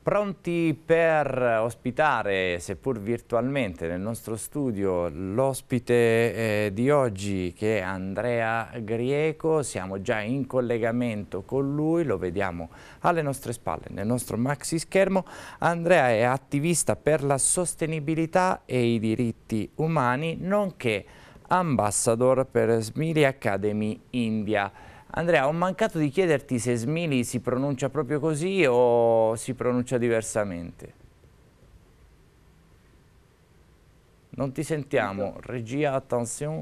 Pronti per ospitare, seppur virtualmente, nel nostro studio l'ospite di oggi, che è Andrea Grieco. Siamo già in collegamento con lui, lo vediamo alle nostre spalle nel nostro maxi schermo. Andrea è attivista per la sostenibilità e i diritti umani, nonché ambassador per Smili Academy India. Andrea, ho mancato di chiederti se Smili si pronuncia proprio così o si pronuncia diversamente. Non ti sentiamo. Regia, attenzione.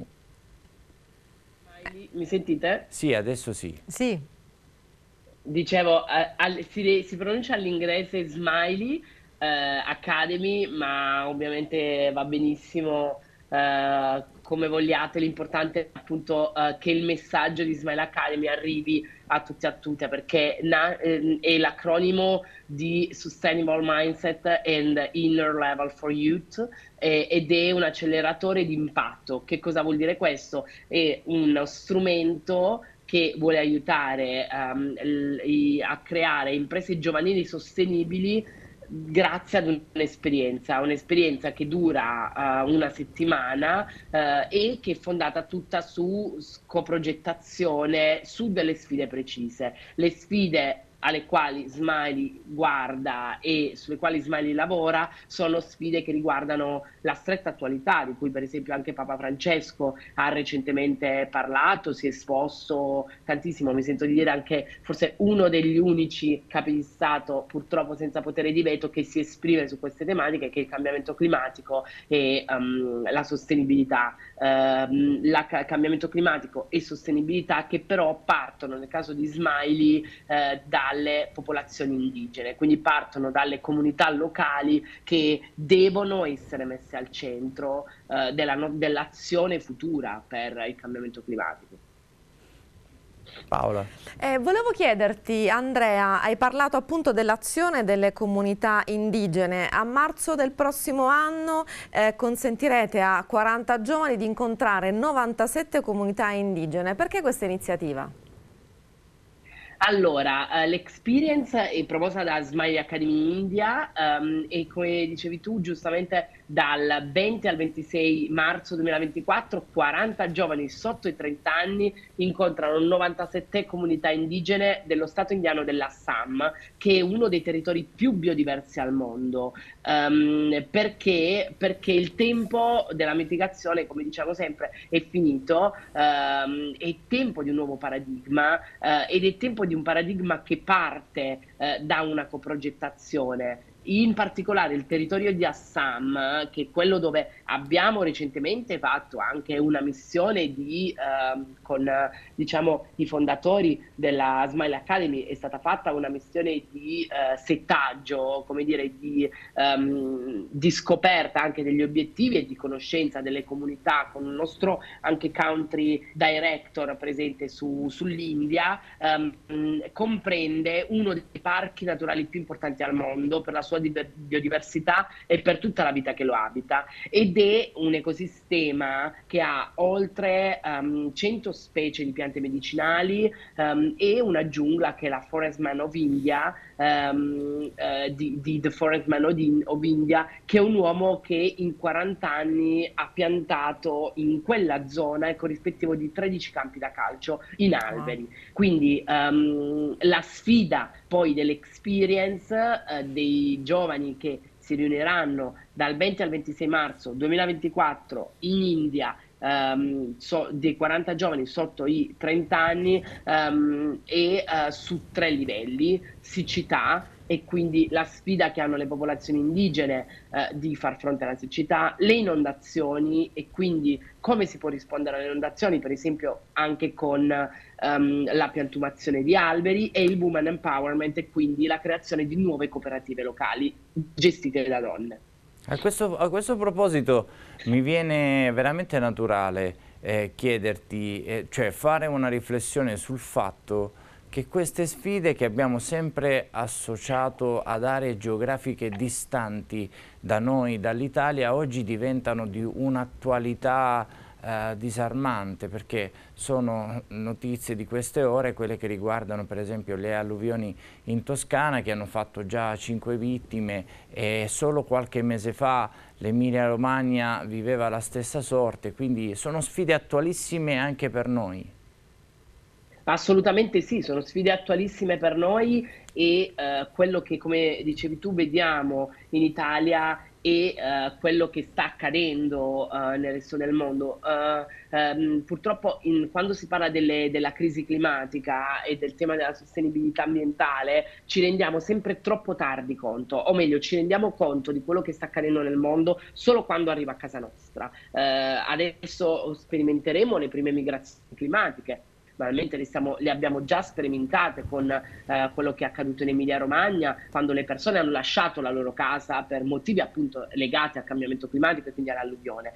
Mi sentite? Sì, adesso sì. Sì. Dicevo, si pronuncia all'inglese Smiley Academy, ma ovviamente va benissimo come vogliate. L'importante è appunto che il messaggio di Smile Academy arrivi a tutti e a tutte, perché è l'acronimo di Sustainable Mindset and Inner Level for Youth, ed è un acceleratore di impatto. Che cosa vuol dire questo? È uno strumento che vuole aiutare a creare imprese giovanili sostenibili grazie ad un'esperienza che dura una settimana e che è fondata tutta su coprogettazione, su delle sfide precise. Le sfide alle quali Smiley guarda e sulle quali Smiley lavora sono sfide che riguardano la stretta attualità, di cui per esempio anche Papa Francesco ha recentemente parlato, si è esposto tantissimo. Mi sento di dire anche forse uno degli unici capi di Stato, purtroppo senza potere di veto, che si esprime su queste tematiche, che è il cambiamento climatico e la sostenibilità. Cambiamento climatico e sostenibilità, che però partono, nel caso di Smiley, dalle popolazioni indigene, quindi partono dalle comunità locali che devono essere messe al centro dell'azione futura per il cambiamento climatico. Paola. Volevo chiederti, Andrea, hai parlato appunto dell'azione delle comunità indigene. A marzo del prossimo anno consentirete a 40 giovani di incontrare 97 comunità indigene. Perché questa iniziativa? Allora, l'experience è proposta da Smile Academy India e, come dicevi tu giustamente, dal 20 al 26 marzo 2024 40 giovani sotto i 30 anni incontrano 97 comunità indigene dello stato indiano dell'Assam, che è uno dei territori più biodiversi al mondo. Perché il tempo della mitigazione, come diciamo sempre, è finito. È tempo di un nuovo paradigma ed è tempo di un paradigma che parte da una coprogettazione. In particolare il territorio di Assam, che è quello dove abbiamo recentemente fatto anche una missione con diciamo, i fondatori della Smile Academy. È stata fatta una missione di settaggio, come dire, di scoperta anche degli obiettivi e di conoscenza delle comunità, con un nostro anche country director presente sull'India. Comprende uno dei parchi naturali più importanti al mondo per la sua biodiversità e per tutta la vita che lo abita, ed è un ecosistema che ha oltre 100 specie di piante medicinali e una giungla che è la Forest Man of India, di The Forest Man of India, che è un uomo che in 40 anni ha piantato in quella zona il corrispettivo di 13 campi da calcio in alberi. Quindi la sfida poi dell'experience dei giovani che si riuniranno dal 20 al 26 marzo 2024 in India, dei 40 giovani sotto i 30 anni, su 3 livelli: siccità, e quindi la sfida che hanno le popolazioni indigene di far fronte alla siccità, le inondazioni e quindi come si può rispondere alle inondazioni, per esempio anche con la piantumazione di alberi, e il woman empowerment, e quindi la creazione di nuove cooperative locali gestite da donne. A questo proposito mi viene veramente naturale chiederti, cioè fare una riflessione sul fatto che queste sfide che abbiamo sempre associato ad aree geografiche distanti da noi, dall'Italia, oggi diventano di un'attualità disarmante, perché sono notizie di queste ore quelle che riguardano per esempio le alluvioni in Toscana, che hanno fatto già 5 vittime, e solo qualche mese fa l'Emilia-Romagna viveva la stessa sorte, quindi sono sfide attualissime anche per noi. Assolutamente sì, sono sfide attualissime per noi e quello che, come dicevi tu, vediamo in Italia e quello che sta accadendo nel resto del mondo. Purtroppo quando si parla della crisi climatica e del tema della sostenibilità ambientale ci rendiamo sempre troppo tardi conto, o meglio ci rendiamo conto di quello che sta accadendo nel mondo solo quando arriva a casa nostra. Adesso sperimenteremo le prime migrazioni climatiche. Banalmente le abbiamo già sperimentate con quello che è accaduto in Emilia-Romagna, quando le persone hanno lasciato la loro casa per motivi appunto legati al cambiamento climatico e quindi all'alluvione.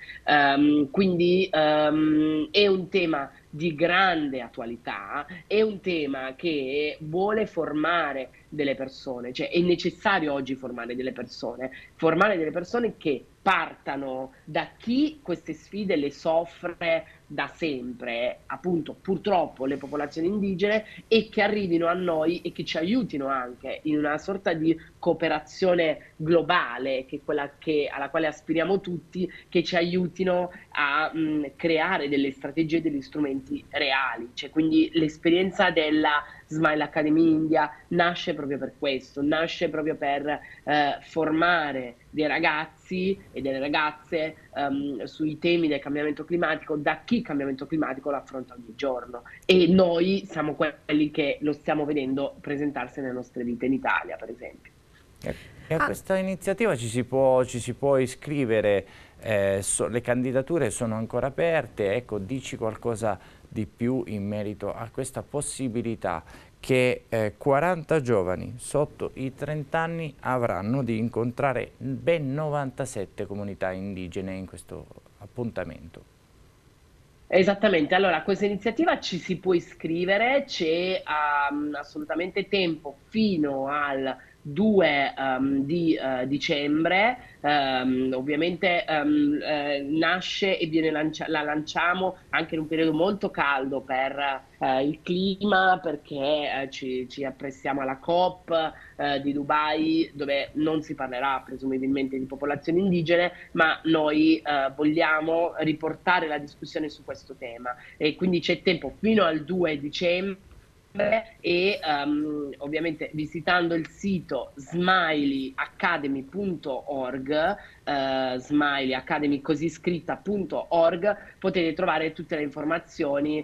È un tema di grande attualità, è un tema che vuole formare delle persone, cioè è necessario oggi formare delle persone che partano da chi queste sfide le soffre da sempre, appunto purtroppo le popolazioni indigene, e che arrivino a noi e che ci aiutino anche in una sorta di cooperazione globale, che è quella alla quale aspiriamo tutti, che ci aiutino a creare delle strategie e degli strumenti reali. Cioè, quindi l'esperienza della Smile Academy India nasce proprio per questo, nasce proprio per formare dei ragazzi e delle ragazze sui temi del cambiamento climatico, da chi il cambiamento climatico lo affronta ogni giorno, e noi siamo quelli che lo stiamo vedendo presentarsi nelle nostre vite in Italia, per esempio. E a questa iniziativa ci si può iscrivere, le candidature sono ancora aperte. Ecco, dici qualcosa di più in merito a questa possibilità che 40 giovani sotto i 30 anni avranno di incontrare ben 97 comunità indigene in questo appuntamento. Esattamente, allora a questa iniziativa ci si può iscrivere, c'è assolutamente tempo fino al 2 di dicembre. Ovviamente nasce e la lanciamo anche in un periodo molto caldo per il clima, perché ci apprestiamo alla COP di Dubai, dove non si parlerà presumibilmente di popolazioni indigene, ma noi vogliamo riportare la discussione su questo tema, e quindi c'è tempo fino al 2 dicembre. E ovviamente visitando il sito smileyacademy.org, Smiley Academy così scritta.org, potete trovare tutte le informazioni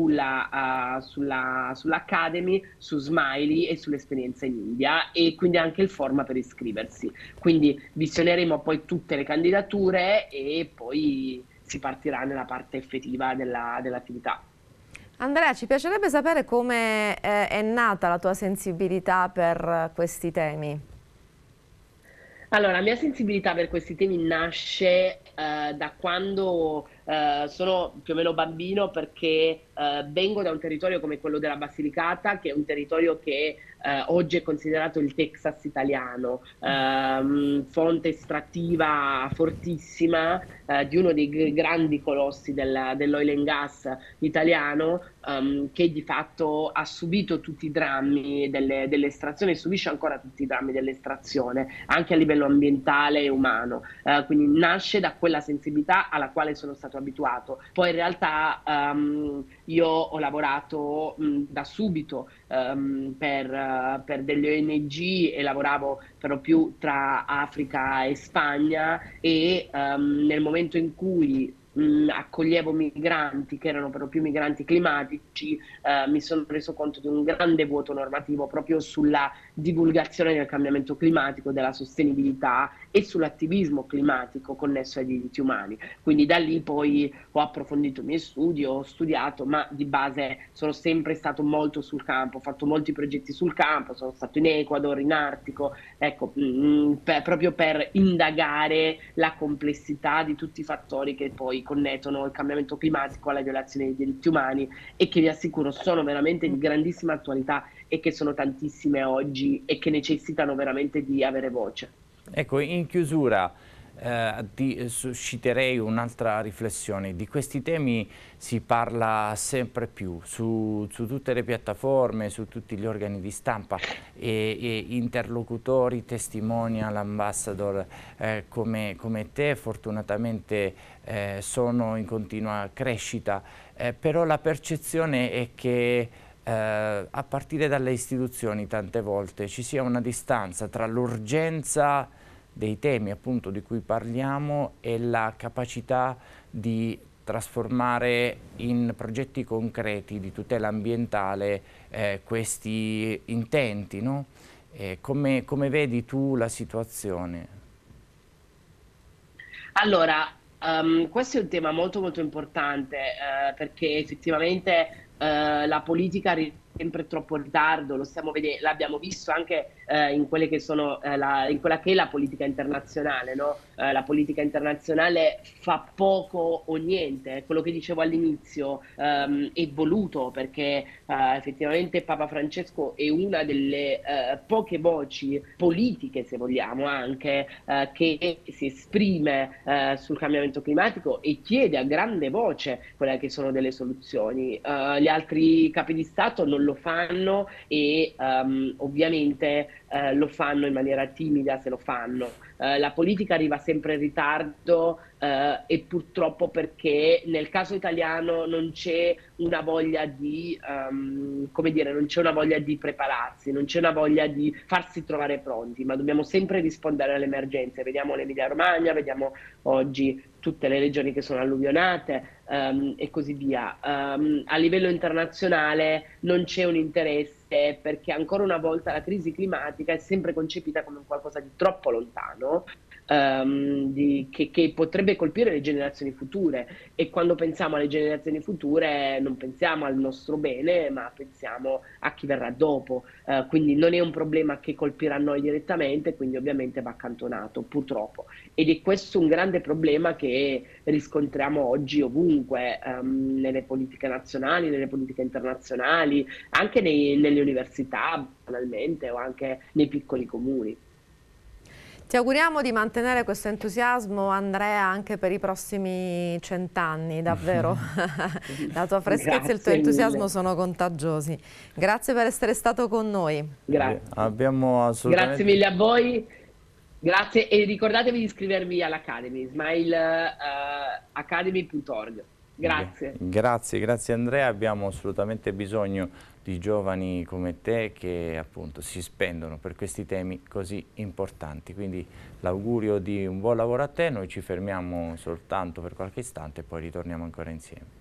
sull'Academy, su Smiley e sull'esperienza in India, e quindi anche il form per iscriversi. Quindi visioneremo poi tutte le candidature e poi si partirà nella parte effettiva dell'attività. Andrea, ci piacerebbe sapere come è nata la tua sensibilità per questi temi. Allora, la mia sensibilità per questi temi nasce da quando sono più o meno bambino, perché vengo da un territorio come quello della Basilicata, che è un territorio che oggi è considerato il Texas italiano, fonte estrattiva fortissima di uno dei grandi colossi dell'oil and gas italiano, che di fatto ha subito tutti i drammi dell'estrazione e subisce ancora tutti i drammi dell'estrazione, anche a livello ambientale e umano. Quindi nasce da quella sensibilità alla quale sono stato abituato. Poi in realtà io ho lavorato da subito per delle ONG, e lavoravo per lo più tra Africa e Spagna, e nel momento in cui accoglievo migranti che erano per lo più migranti climatici, mi sono reso conto di un grande vuoto normativo proprio sulla divulgazione del cambiamento climatico, della sostenibilità e sull'attivismo climatico connesso ai diritti umani. Quindi da lì poi ho approfondito i miei studi, ho studiato, ma di base sono sempre stato molto sul campo, ho fatto molti progetti sul campo, sono stato in Ecuador, in Artico, ecco, proprio per indagare la complessità di tutti i fattori che poi connettono il cambiamento climatico alla violazione dei diritti umani, e che vi assicuro sono veramente di grandissima attualità e che sono tantissime oggi e che necessitano veramente di avere voce. Ecco, in chiusura, susciterei un'altra riflessione. Di questi temi si parla sempre più su tutte le piattaforme, su tutti gli organi di stampa, e interlocutori, testimonial, ambassador come te fortunatamente sono in continua crescita, però la percezione è che a partire dalle istituzioni tante volte ci sia una distanza tra l'urgenza dei temi appunto di cui parliamo e la capacità di trasformare in progetti concreti di tutela ambientale questi intenti, no? Come vedi tu la situazione? Allora, questo è un tema molto molto importante, perché effettivamente la politica arriva sempre troppo in ritardo, lo stiamo vedendo, l'abbiamo visto anche in quelle che sono, in quella che è la politica internazionale, no? La politica internazionale fa poco o niente, quello che dicevo all'inizio è voluto, perché effettivamente Papa Francesco è una delle poche voci politiche, se vogliamo, anche che si esprime sul cambiamento climatico e chiede a grande voce quelle che sono delle soluzioni. Gli altri capi di Stato non lo fanno e ovviamente lo fanno in maniera timida, se lo fanno. La politica arriva sempre in ritardo e purtroppo perché nel caso italiano non c'è una voglia di, come dire, non c'è una voglia di prepararsi, non c'è una voglia di farsi trovare pronti, ma dobbiamo sempre rispondere alle emergenze. Vediamo l'Emilia-Romagna, vediamo oggi tutte le regioni che sono alluvionate e così via. A livello internazionale non c'è un interesse perché ancora una volta la crisi climatica è sempre concepita come qualcosa di troppo lontano, che potrebbe colpire le generazioni future, e quando pensiamo alle generazioni future non pensiamo al nostro bene, ma pensiamo a chi verrà dopo. Quindi non è un problema che colpirà noi direttamente, quindi ovviamente va accantonato, purtroppo. Ed è questo un grande problema che riscontriamo oggi ovunque, nelle politiche nazionali, nelle politiche internazionali, anche nelle università, banalmente, o anche nei piccoli comuni. Ti auguriamo di mantenere questo entusiasmo, Andrea, anche per i prossimi 100 anni, davvero. La tua freschezza e il tuo entusiasmo sono contagiosi. Grazie per essere stato con noi. Grazie. Abbiamo assolutamente... Grazie mille a voi. Grazie, e ricordatevi di iscrivervi all'Academy, smileacademy.org. Grazie. Grazie Andrea, abbiamo assolutamente bisogno di giovani come te che appunto si spendono per questi temi così importanti, quindi l'augurio di un buon lavoro a te, noi ci fermiamo soltanto per qualche istante e poi ritorniamo ancora insieme.